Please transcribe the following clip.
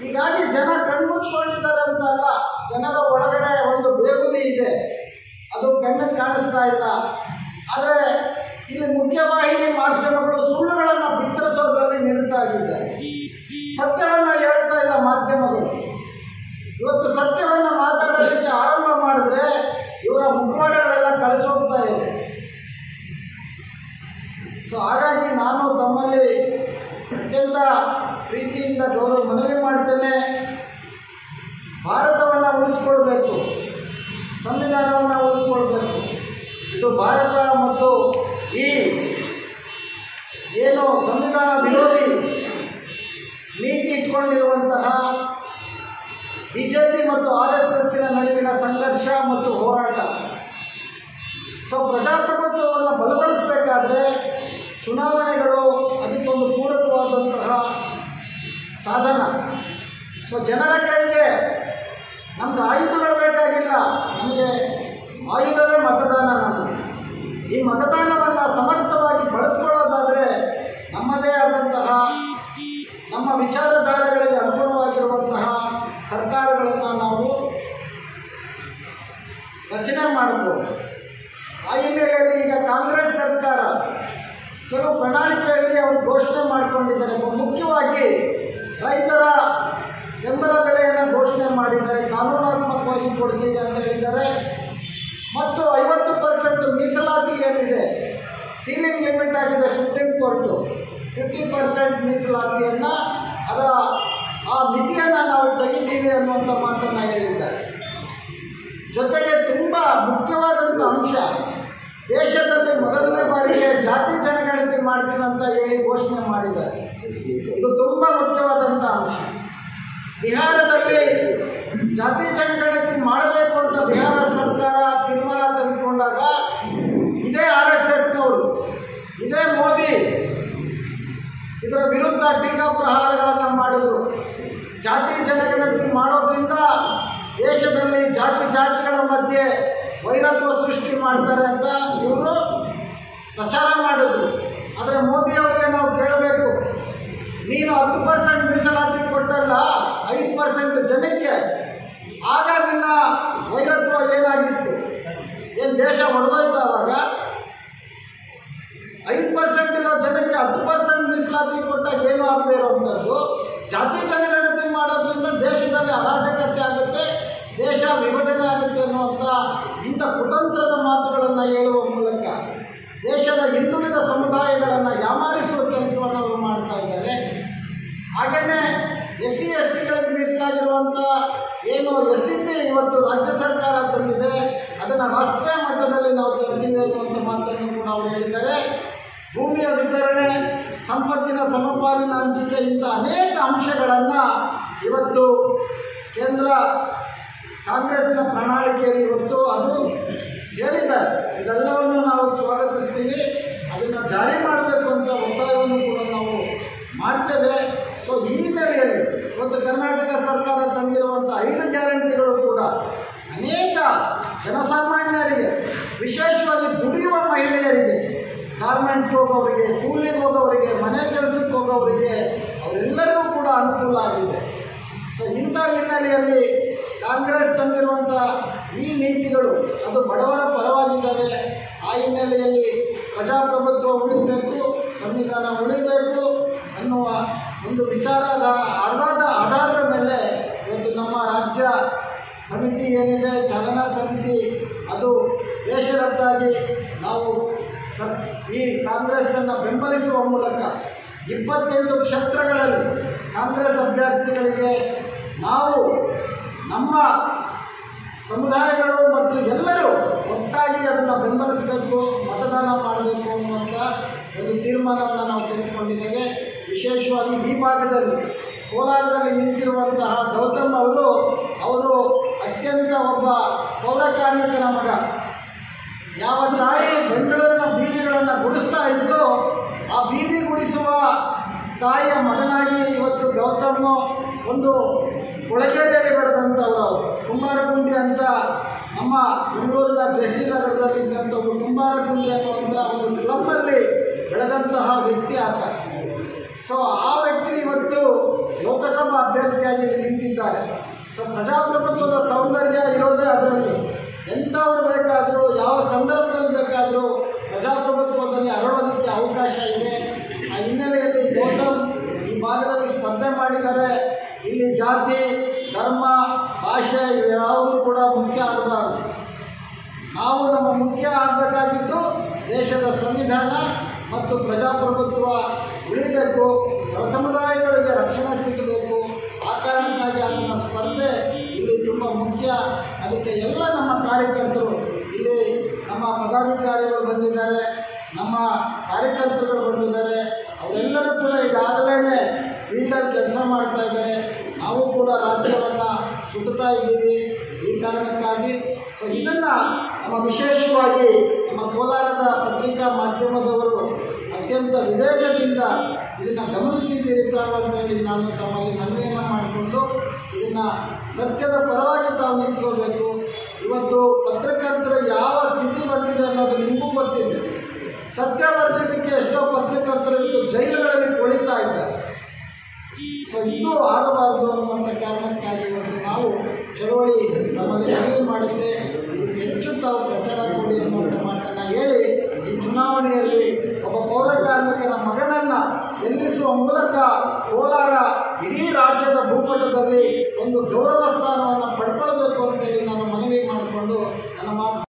ಹೀಗಾಗಿ ಜನ ಕಣ್ಮುಚ್ಕೊಂಡಿದ್ದಾರೆ ಅಂತ ಅಲ್ಲ, ಜನರ ಒಳಗಡೆ ಒಂದು ಬೇಗುದಿ ಇದೆ, ಅದು ಕಣ್ಣಿಗೆ ಕಾಣಿಸ್ತಾ ಇಲ್ಲ. ಆದರೆ ಇಲ್ಲಿ ಮುಖ್ಯವಾಹಿನಿ ಮಾಧ್ಯಮಗಳು ಸುಳ್ಳುಗಳನ್ನು ಬಿತ್ತರಿಸೋದ್ರಲ್ಲಿ ನಿರತರಾಗಿದ್ದಾರೆ. ಸತ್ಯವನ್ನು ಹೇಳ್ತಾ ಇಲ್ಲ ಮಾಧ್ಯಮಗಳು. ಇವತ್ತು ಸತ್ಯವನ್ನು ಮಾತಾಡೋದಕ್ಕೆ ಆರಂಭ ಮಾಡಿದ್ರೆ ಇವರ ಮುಖವಾಡಗಳೆಲ್ಲ ಕಳಚೋಗ್ತಾ ಇದೆ. ಸೊ ಹಾಗಾಗಿ ನಾನು ತಮ್ಮಲ್ಲಿ ಅತ್ಯಂತ ಪ್ರೀತಿಯಿಂದ ಮನವಿ ಮಾಡ್ತೇನೆ, ಭಾರತವನ್ನು ಉಳಿಸ್ಕೊಳ್ಬೇಕು, ಸಂವಿಧಾನವನ್ನು ಉಳಿಸ್ಕೊಳ್ಬೇಕು. ಇದು ಭಾರತ ಮತ್ತು ಈ ಏನು ಸಂವಿಧಾನ ವಿರೋಧಿ ನೀತಿ ಇಟ್ಕೊಂಡಿರುವಂತಹ BJP ಮತ್ತು RSSನ ನಡುವಿನ ಸಂಘರ್ಷ ಮತ್ತು ಹೋರಾಟ. ಸೊ ಪ್ರಜಾಪ್ರಭುತ್ವವನ್ನು ಬಲಪಡಿಸಬೇಕಾದ್ರೆ ಚುನಾವಣೆಗಳು ಅದಕ್ಕೊಂದು ಪೂರಕವಾದಂತಹ ಸಾಧನ. ಸೊ ಜನರ ಕೈಗೆ ನಮ್ಗೆ ಆಯುಧಗಳು ಬೇಕಾಗಿಲ್ಲ, ನಮಗೆ ಆಯುಧವೇ ಮತದಾನ. ನಮಗೆ ಈ ಮತದಾನವನ್ನು ಸಮರ್ಥವಾಗಿ ಬಳಸ್ಕೊಳ್ಳೋದಾದರೆ ನಮ್ಮದೇ ಆದಂತಹ ನಮ್ಮ ವಿಚಾರಧಾರೆಗಳಿಗೆ ಅನುಗುಣವಾಗಿರುವಂತಹ ಸರ್ಕಾರಗಳನ್ನು ನಾವು ರಚನೆ ಮಾಡಬಹುದು. ಆ ಹಿನ್ನೆಲೆಯಲ್ಲಿ ಈಗ ಕಾಂಗ್ರೆಸ್ ಸರ್ಕಾರ ಕೆಲವು ಪ್ರಣಾಳಿಕೆಯಲ್ಲಿ ಅವರು ಘೋಷಣೆ ಮಾಡಿಕೊಂಡಿದ್ದಾರೆ. ಮುಖ್ಯವಾಗಿ ರೈತರ ಬೆಂಬಲ ಬೆಲೆಯನ್ನು ಘೋಷಣೆ ಮಾಡಿದ್ದಾರೆ, ಕಾನೂನಾತ್ಮಕವಾಗಿ ಕೊಡ್ತೀವಿ ಅಂತ ಹೇಳಿದ್ದಾರೆ. ಮತ್ತು 50% ಮೀಸಲಾತಿ ಏನಿದೆ, ಸೀಲಿಂಗ್ ಲಿಮಿಟ್ ಆಗಿದೆ ಸುಪ್ರೀಂ ಕೋರ್ಟು, 50% ಮೀಸಲಾತಿಯನ್ನು ಅದರ ಆ ಮಿತಿಯನ್ನು ನಾವು ತೆಗಿತೀವಿ ಅನ್ನುವಂಥ ಮಾತನ್ನು ಹೇಳಿದ್ದಾರೆ. ಜೊತೆಗೆ ತುಂಬ ಮುಖ್ಯವಾದಂಥ ಅಂಶ, ದೇಶದಲ್ಲಿ ಮೊದಲನೇ ಬಾರಿಗೆ ಜಾತಿ ಜನಗಣತಿ ಮಾಡ್ತೀನಿ ಅಂತ ಹೇಳಿ ಘೋಷಣೆ ಮಾಡಿದ್ದಾರೆ. ಇದು ತುಂಬ ಮುಖ್ಯವಾದಂಥ ಅಂಶ. ಬಿಹಾರದಲ್ಲಿ ಜಾತಿ ಜನಗಣತಿ ಮಾಡಬೇಕು ಅಂತ ಬಿಹಾರ ಸರ್ಕಾರ ತೀರ್ಮಾನ ತೆಗೆದುಕೊಂಡಾಗ ಇದೇ RSSನವರು, ಇದೇ ಮೋದಿ ಇದರ ವಿರುದ್ಧ ಟೀಕಾಪ್ರಹಾರಗಳನ್ನು ಮಾಡಿದರು. ಜಾತಿ ಜನಗಣತಿ ಮಾಡೋದ್ರಿಂದ ದೇಶದಲ್ಲಿ ಜಾತಿಗಳ ಮಧ್ಯೆ ವೈರತ್ವ ಸೃಷ್ಟಿ ಮಾಡ್ತಾರೆ ಅಂತ ಇವರು ಪ್ರಚಾರ ಮಾಡಿದ್ರು. ಆದರೆ ಮೋದಿಯವರಿಗೆ ನಾವು ಕೇಳಬೇಕು, ನೀನು 10% ಮೀಸಲಾತಿ ಕೊಟ್ಟಲ್ಲ 5% ಜನಕ್ಕೆ, ಆಗ ನಿನ್ನ ವೈರತ್ವ ಏನಾಗಿತ್ತು? ಏನು ದೇಶ ಹೊಡೆದೋಯ್ತು? ಆವಾಗ 5% ಇರೋ ಜನಕ್ಕೆ 10% ಮೀಸಲಾತಿ ಕೊಟ್ಟಾಗ ಏನು ಆಗದೆ ಇರೋವಂಥದ್ದು. ಜಾತಿ ಜನಗಣತಿ ಮಾಡೋದ್ರಿಂದ ದೇಶದಲ್ಲಿ ಅರಾಜಕತೆ ಆಗುತ್ತೆ, ದೇಶ ವಿಭಜನೆ ಆಗುತ್ತೆ ಅನ್ನುವಂಥ ಇಂಥ ಕುತಂತ್ರದ ಮಾತುಗಳನ್ನು ಹೇಳುವ ಮೂಲಕ ದೇಶದ ಹಿಂದುಳಿದ ಸಮುದಾಯಗಳನ್ನು ಯಾಮಾರಿಸುವ ಕೆಲಸವನ್ನು ಅವರು ಮಾಡ್ತಾ ಇದ್ದಾರೆ. ಹಾಗೆಯೇ SC STಗಳಿಗೆ ಮೀಸಲಾಗಿರುವಂಥ ಏನು SCP ಇವತ್ತು ರಾಜ್ಯ ಸರ್ಕಾರ ತಂದಿದೆ, ಅದನ್ನು ರಾಷ್ಟ್ರೀಯ ಮಟ್ಟದಲ್ಲಿ ನಾವು ತರ್ತೀವಿ ಅನ್ನುವಂಥ ಮಾತನ್ನು ಕೂಡ ಅವರು ಹೇಳಿದ್ದಾರೆ. ಭೂಮಿಯ ವಿತರಣೆ, ಸಂಪತ್ತಿನ ಸಮಪಾಲಿನ ಹಂಚಿಕೆ, ಇಂಥ ಅನೇಕ ಅಂಶಗಳನ್ನು ಇವತ್ತು ಕೇಂದ್ರ ಕಾಂಗ್ರೆಸ್ನ ಪ್ರಣಾಳಿಕೆಯಲ್ಲಿ ಇವತ್ತು ಅದು ಹೇಳಿದ್ದಾರೆ. ಇದೆಲ್ಲವನ್ನು ನಾವು ಸ್ವಾಗತಿಸ್ತೀವಿ, ಅದನ್ನು ಜಾರಿ ಮಾಡಬೇಕು ಅಂತ ಒತ್ತಾಯವನ್ನು ಕೂಡ ನಾವು ಮಾಡ್ತೇವೆ. ಸೊ ಈ ಹಿನ್ನೆಲೆಯಲ್ಲಿ ಇವತ್ತು ಕರ್ನಾಟಕ ಸರ್ಕಾರ ತಂದಿರುವಂಥ 5 ಗ್ಯಾರಂಟಿಗಳು ಕೂಡ ಅನೇಕ ಜನಸಾಮಾನ್ಯರಿಗೆ, ವಿಶೇಷವಾಗಿ ದುಡಿಯುವ ಮಹಿಳೆಯರಿಗೆ, ಗಾರ್ಮೆಂಟ್ಸ್ಗೆ ಹೋಗೋವರಿಗೆ, ಕೂಲಿಗೆ ಹೋಗೋವರಿಗೆ, ಮನೆ ಕೆಲಸಕ್ಕೆ ಹೋಗೋವರಿಗೆ, ಅವರೆಲ್ಲರಿಗೂ ಕೂಡ ಅನುಕೂಲ ಆಗಿದೆ. ಸೊ ಇಂಥ ಹಿನ್ನೆಲೆಯಲ್ಲಿ ಕಾಂಗ್ರೆಸ್ ತಂದಿರುವಂಥ ಈ ನೀತಿಗಳು ಅದು ಬಡವರ ಪರವಾಗಿದ್ದಾವೆ. ಆ ಹಿನ್ನೆಲೆಯಲ್ಲಿ ಪ್ರಜಾಪ್ರಭುತ್ವ ಉಳಿಬೇಕು, ಸಂವಿಧಾನ ಉಳಿಬೇಕು ಅನ್ನುವ ಒಂದು ವಿಚಾರದ ಆಧಾರದ ಮೇಲೆ ಇವತ್ತು ನಮ್ಮ ರಾಜ್ಯ ಸಮಿತಿ ಏನಿದೆ, ಚಾಲನಾ ಸಮಿತಿ, ಅದು ಬೇಷರತ್ತಾಗಿ ನಾವು ಈ ಕಾಂಗ್ರೆಸ್ಸನ್ನು ಬೆಂಬಲಿಸುವ ಮೂಲಕ 28 ಕ್ಷೇತ್ರಗಳಲ್ಲಿ ಕಾಂಗ್ರೆಸ್ ಅಭ್ಯರ್ಥಿಗಳಿಗೆ ನಾವು ನಮ್ಮ ಸಮುದಾಯಗಳು ಮತ್ತು ಎಲ್ಲರೂ ಒಟ್ಟಾಗಿ ಅದನ್ನು ಬೆಂಬಲಿಸಬೇಕು, ಮತದಾನ ಮಾಡಬೇಕು ಅನ್ನುವಂಥ ಒಂದು ತೀರ್ಮಾನವನ್ನು ನಾವು ತೆಗೆದುಕೊಂಡಿದ್ದೇವೆ. ವಿಶೇಷವಾಗಿ ಈ ಭಾಗದಲ್ಲಿ ಕೋಲಾರದಲ್ಲಿ ನಿಂತಿರುವಂತಹ ಗೌತಮ್ ಅವರು ಅತ್ಯಂತ ಒಬ್ಬ ಪೌರ ಕಾರ್ಮಿಕನ ಮಗ. ಯಾವ ತಾಯಿ ಬೆಂಗಳೂರಿನ ಬೀದಿಗಳನ್ನು ಗುಡಿಸ್ತಾ ಇದ್ದೋ ಆ ಬೀದಿ ಗುಡಿಸುವ ತಾಯಿಯ ಮಗನಾಗಿ ಇವತ್ತು ಗೌತಮ್ ಒಂದು ಕೊಳಗೇರಿಯಲ್ಲಿ ಬೆಳೆದಂಥವರು, ಕುಂಬಾರಗುಂಡಿ ಅಂತ ನಮ್ಮ ಬೆಂಗಳೂರಿನ ಜೆಸಿ ನಗರದಲ್ಲಿದ್ದಂಥ ಒಂದು ಕುಂಬಾರಗುಂಡಿ ಅನ್ನುವಂಥ ಒಂದು ಸ್ಲಮ್ಮಲ್ಲಿ ಬೆಳೆದಂತಹ ವ್ಯಕ್ತಿ ಆತ. ಸೊ ಆ ವ್ಯಕ್ತಿ ಇವತ್ತು ಲೋಕಸಭಾ ಅಭ್ಯರ್ಥಿಯಾಗಿ ನಿಂತಿದ್ದಾರೆ. ಸೊ ಪ್ರಜಾಪ್ರಭುತ್ವದ ಸೌಂದರ್ಯ ಇರೋದೇ ಅದರಲ್ಲಿ. ಎಂಥವ್ರು ಬೇಕಾದರೂ ಯಾವ ಸಂದರ್ಭದಲ್ಲಿ ಬೇಕಾದರೂ ಪ್ರಜಾಪ್ರಭುತ್ವದಲ್ಲಿ ಅರಳೋದಕ್ಕೆ ಅವಕಾಶ ಇದೆ. ಆ ಹಿನ್ನೆಲೆಯಲ್ಲಿ ಗೌತಮ್ ಈ ಭಾಗದಲ್ಲಿ ಸ್ಪರ್ಧೆ ಮಾಡಿದ್ದಾರೆ. ಇಲ್ಲಿ ಜಾತಿ, ಧರ್ಮ, ಭಾಷೆ ಇವ್ಯಾವುದೂ ಕೂಡ ಮುಖ್ಯ ಆಗಬಾರ್ದು. ನಾವು ನಮ್ಮ ಮುಖ್ಯ ಆಗಬೇಕಾಗಿದ್ದು ದೇಶದ ಸಂವಿಧಾನ ಮತ್ತು ಪ್ರಜಾಪ್ರಭುತ್ವ ಉಳಿಬೇಕು, ಹೊರ ಸಮುದಾಯಗಳಿಗೆ ರಕ್ಷಣೆ ಸಿಗಬೇಕು. ಆ ಕಾರಣಕ್ಕಾಗಿ ಅದನ್ನ ಸ್ಪರ್ಧೆ ಇಲ್ಲಿ ತುಂಬ ಮುಖ್ಯ. ಅದಕ್ಕೆ ಎಲ್ಲ ನಮ್ಮ ಕಾರ್ಯಕರ್ತರು, ಇಲ್ಲಿ ನಮ್ಮ ಪದಾಧಿಕಾರಿಗಳು ಬಂದಿದ್ದಾರೆ, ನಮ್ಮ ಕಾರ್ಯಕರ್ತರುಗಳು ಬಂದಿದ್ದಾರೆ. ಅವರೆಲ್ಲರೂ ಕೂಡ ಈಗಾಗಲೇ ಫೀಲ್ಡಲ್ಲಿ ಕೆಲಸ ಮಾಡ್ತಾ ಇದ್ದಾರೆ. ನಾವು ಕೂಡ ರಾಜ್ಯವನ್ನು ಸುತ್ತಾ ಇದ್ದೀವಿ. ಈ ಕಾರಣಕ್ಕಾಗಿ ಸೊ ಇದನ್ನು ನಮ್ಮ ವಿಶೇಷವಾಗಿ ನಮ್ಮ ಕೋಲಾರದ ಪತ್ರಿಕಾ ಮಾಧ್ಯಮದವರು ಅತ್ಯಂತ ವಿವೇಕದಿಂದ ಇದನ್ನು ಗಮನಿಸ್ತಿದ್ದೀರಿ ತಾವು ಅಂತೇಳಿ ನಾನು ತಮ್ಮಲ್ಲಿ ಮನವಿಯನ್ನು ಮಾಡಿಕೊಂಡು ಇದನ್ನು ಸತ್ಯದ ಪರವಾಗಿ ತಾವು ನಿಂತ್ಕೋಬೇಕು. ಇವತ್ತು ಪತ್ರಕರ್ತರ ಯಾವ ಸ್ಥಿತಿ ಬಂದಿದೆ ಅನ್ನೋದು ನಿಮಗೂ ಗೊತ್ತಿದೆ. ಸತ್ಯ ಬರ್ತಿದ್ದಕ್ಕೆ ಎಷ್ಟೋ ಪತ್ರಕರ್ತರು ಇವತ್ತು ಜೈಲುಗಳಲ್ಲಿ ಕೊಳಿತಾ ಇದ್ದಾರೆ. ಸೊ ಇದು ಆಗಬಾರದು ಅನ್ನುವಂಥ ಕಾರಣಕ್ಕಾಗಿ ಇವತ್ತು ನಾವು ಚಳವಳಿ ನಮ್ಮಲ್ಲಿ ಮನವಿ ಮಾಡಿದ್ದೆ. ಇದಕ್ಕೆ ಹೆಚ್ಚು ತಾವು ಪ್ರಚಾರ ಕೊಡಿ ಅನ್ನುವಂಥ ಮಾತನ್ನು ಹೇಳಿ, ಈ ಚುನಾವಣೆಯಲ್ಲಿ ಒಬ್ಬ ಪೌರ ಕಾರ್ಮಿಕನ ಮಗನನ್ನು ಗೆಲ್ಲಿಸುವ ಮೂಲಕ ಕೋಲಾರ ಇಡೀ ರಾಜ್ಯದ ಭೂಪಟದಲ್ಲಿ ಒಂದು ಗೌರವ ಸ್ಥಾನವನ್ನು ಪಡ್ಕೊಳ್ಬೇಕು ಅಂತೇಳಿ ನಾನು ಮನವಿ ಮಾಡಿಕೊಂಡು ನನ್ನ ಮಾತು